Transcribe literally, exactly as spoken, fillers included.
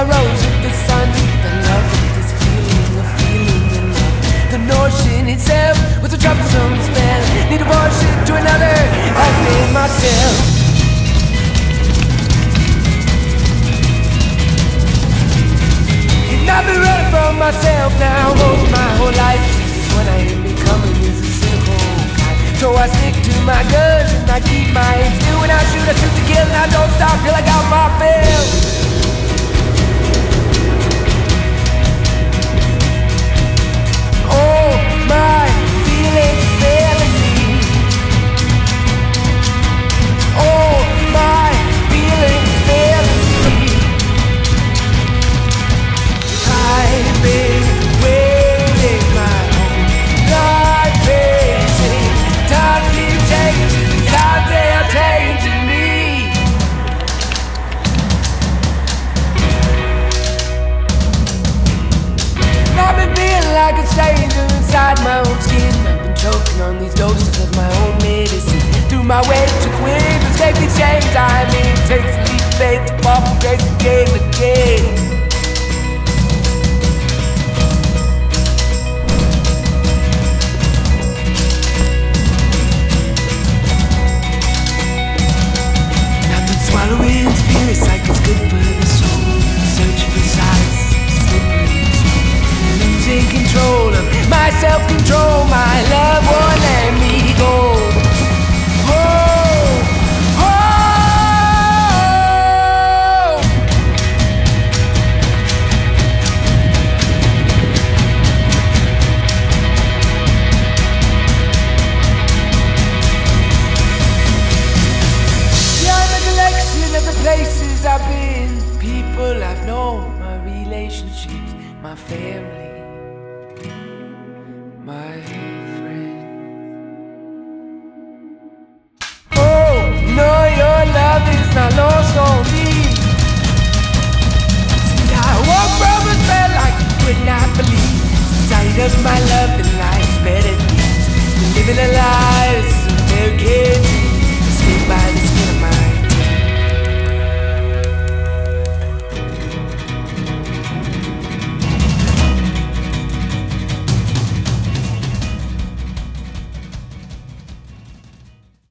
I rose with the sun. The love of this feeling, a feeling in love. The notion itself was a troublesome spell. Need a worship to another, I've made myself. And I've been running from myself now most my whole life. What I am becoming is a cynical guy. So I stick to my guns and I keep my head still. When I shoot, I shoot to kill, and I don't stop till I got my fill. Oh, my feelings failing me. Oh, my feelings failing me. I've been waiting my whole life, facing time keeps changing, time they are changing me. I've been feeling like a stranger inside my own skin. I've been choking on these doses of my own medicine. Through my way to quit, escape these chains I'm in. Takes a leap of faith to fall from grace again and again. I've been swallowing spirits like it's good for the soul. Searching for sights, slippery. Losing control of my self-control. My love won't let me go. Oh, oh. Yeah, I'm a collection of the places I've been, people I've known, my relationships, my family.